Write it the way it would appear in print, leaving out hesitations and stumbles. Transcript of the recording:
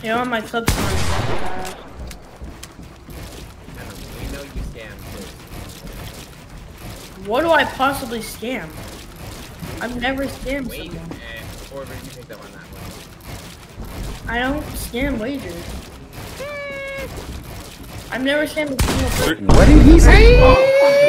You know, my club's not bad. We know you scam too. What do I possibly scam? I've never scammed someone. Or you picked up on that one. I don't scam wagers. I've never scammed a single person. What did he say?